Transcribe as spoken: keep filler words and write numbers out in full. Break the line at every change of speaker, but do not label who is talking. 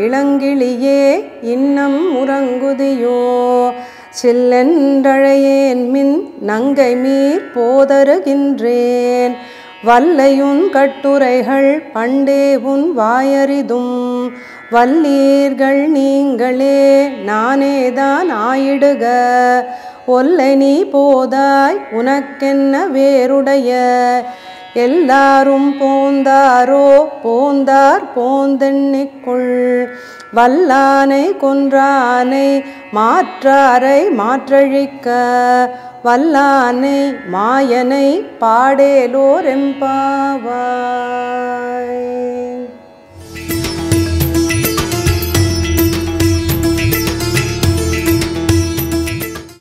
இளங்கிளியே இன்னம் உறங்குதியோ சில்லென்றழையேன் மின் நங்கை மீர் போதருகின்றேன் வல்லையுன் கட்டுரைகள் பண்டே உன் வாயறிதும் வல்லீர்கள் நீங்களே நானேதான் ஆயிடுக ஒல்லை நீ போதாய் உனக்கென்ன வேறுடைய எல்லாரும் போந்தாரோ போந்தார் போந்தெண்ணிக்குள் வல்லானை கொன்றானை மாற்றாரை மாற்றழிக்க வல்லானை மாயனை பாடேலோர் எம்பாவாய்.